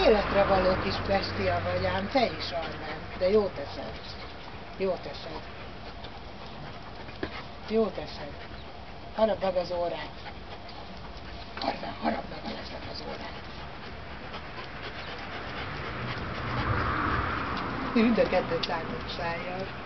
életre való kis bestia vagy ám, te is, Armen, de jó teszed. Jó teszed. Jó teszed. Harapd meg az órát. Armen, harapd meg a leszek az órát. Mind a kettőt látom szájjal.